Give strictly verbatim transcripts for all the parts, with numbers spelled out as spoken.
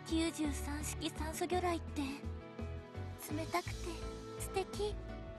きゅうじゅうさん式酸素魚雷って冷たくて素敵。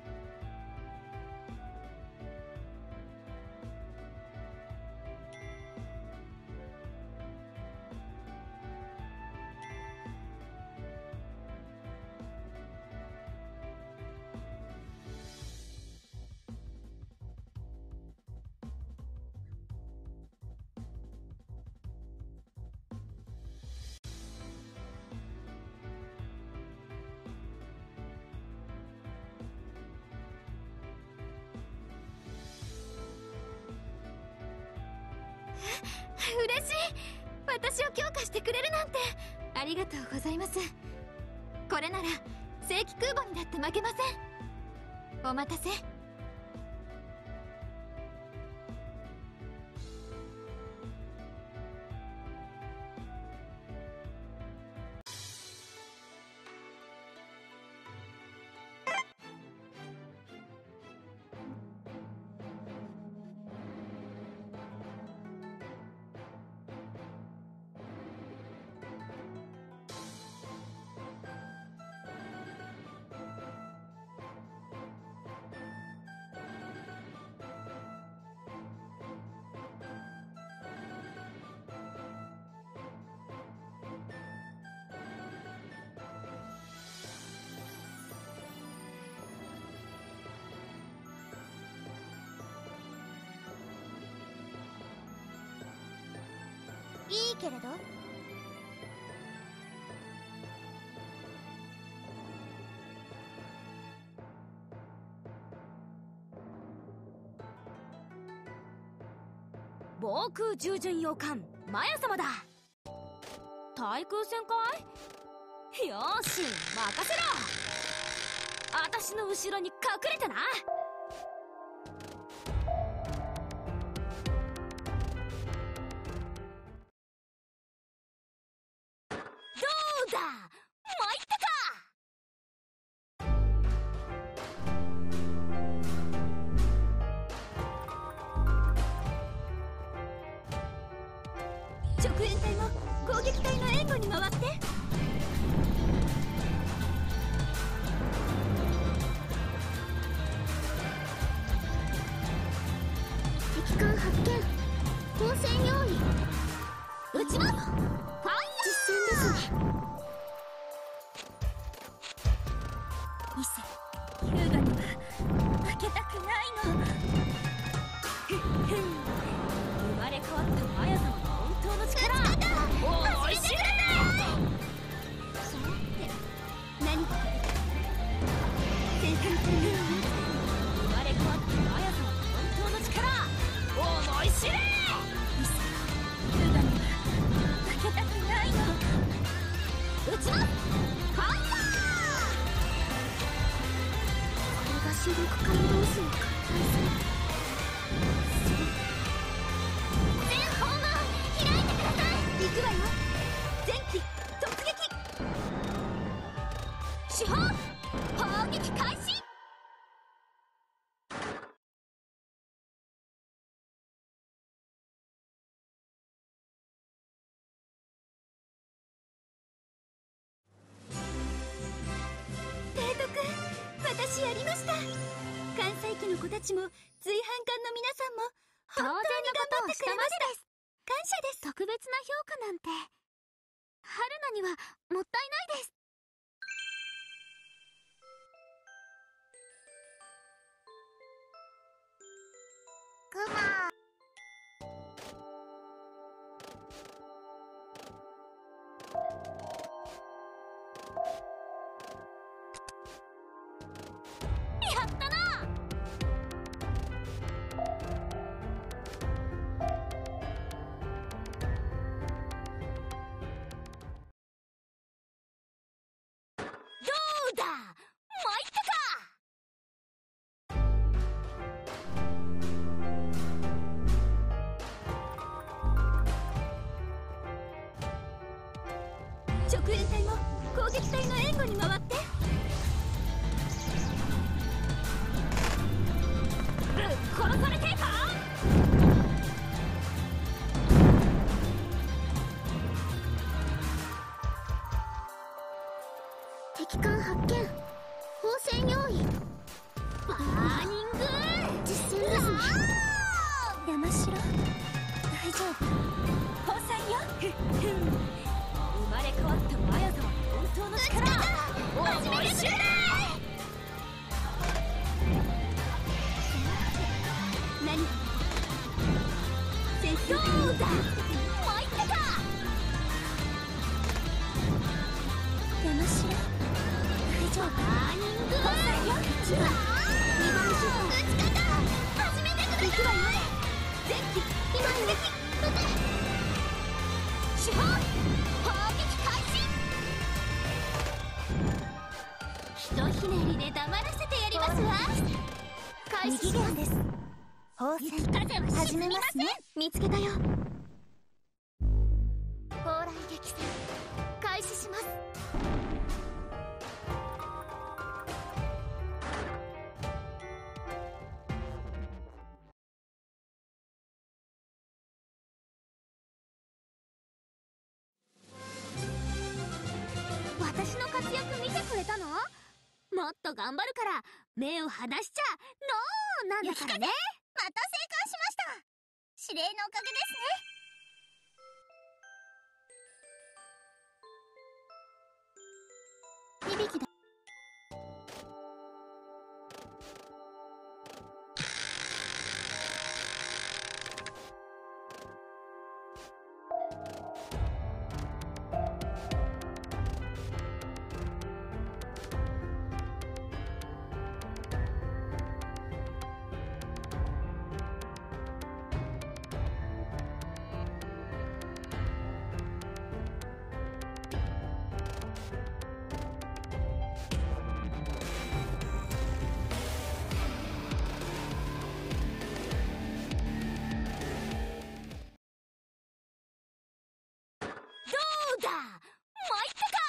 嬉しい。私を強化してくれるなんてありがとうございます。これなら正規空母にだって負けません。お待たせ。 いいけれど。 防空従順洋艦マヤ様だ。対空戦かい？よーし任せろ。私の後ろに隠れてな。直縁隊も攻撃隊の援護に回って。 敵艦発見。光線用意。 撃ちます。ファイヤー。 実戦ですね。 伊勢優雅には負けたくないの。 生まれ変わったマヤ様の本当の力。おいしいね。 そうって何か正反対に生まれ変わったマヤ様の本当の力。思い知れ。 伊勢優雅には負けたくないの。 撃ちます。ファイヤー。 これが主力艦同士の艦隊戦。 行くわよ。前期突撃。主砲砲撃開始。提督、私やりました。関西機の子たちも随伴艦の皆さんも本当に頑張ってくれました。感謝です。 特別な評価なんて春菜にはもったいないです。クマやったな。直縁隊も攻撃隊の援護に回って。ぶっ殺されていか。 撃艦発見。放線用意。 バーニング実戦ですね。山城大丈夫。 放線よ。ふっふん、生まれ変わったマヤ様の本当の力を思い知れ。 何先生どうだ、参ったか。 山城大丈夫。 バーニング放線よ。一番二番手法。 打ち方始めてください。 行くわよ。 前期今の撃て。 手法砲撃開始。ひとひねりで黙らせてやりますわ。開始します。 です。放線風は始沈みません。 めますね。見つけたよ。蓬莱激戦開始します。私の活躍見てくれたの？もっと頑張るから目を離しちゃノーなんだからね。また成功しました。指令のおかげですね。響きだ。 どうだ、参ったか。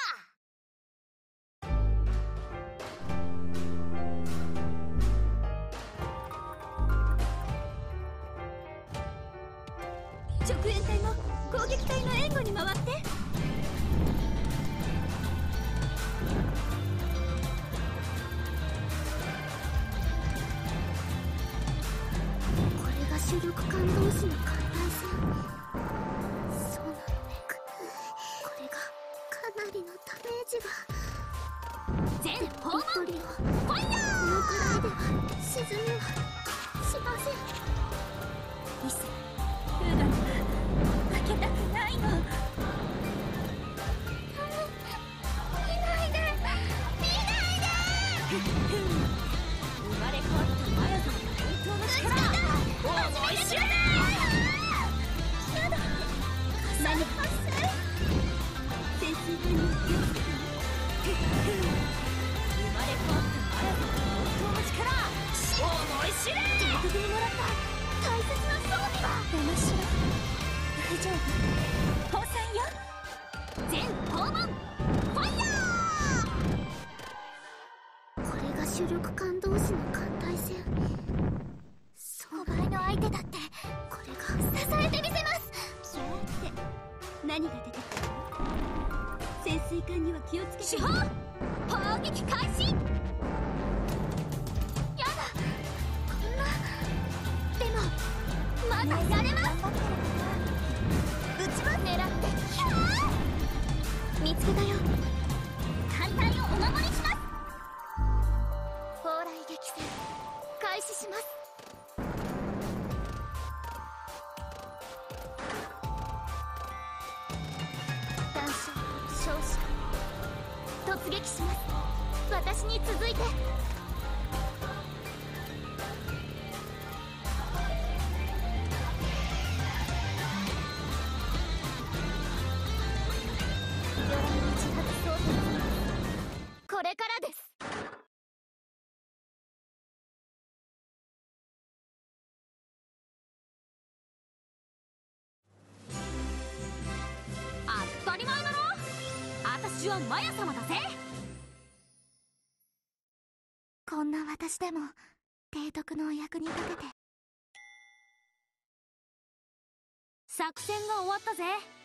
直縁隊も攻撃隊の援護に回って。 これが主力艦同士の艦隊戦。そうなのね。これがかなりのダメージが。 全でも訪問ビクトリーをファイヤこのくらいでは沈みはしません。 ー。ミスフーガには負けたくないの。 見ないで見ないで。 ふっふん、生まれ変わったマヤ様の本当の力思い知れ。 やだ。火災発生。 潜水艦には気をつけてね。 ふっふん、生まれ変わったマヤ様の本当の力思い知れ。 地獄組もらった大切な装備は。山城大丈夫。 放線よ。全訪問ファイヤー。 これが主力艦同士の艦隊戦。そう倍の相手だって。これが支えてみせます。 さて何が出てくる？潜水艦には気をつけて手法砲撃開始。 やだ。こんな。でもまだやれます。 うちは狙ってキャー。見つけたよ。 艦隊をお守りします。 蓬莱激戦開始します。断傷傷者突撃します。私に続いて。鎧に自発装填。これからです。 当たり前だろ。私はマヤ様だぜ。 こんな私でも提督のお役に立てて。 作戦が終わったぜ。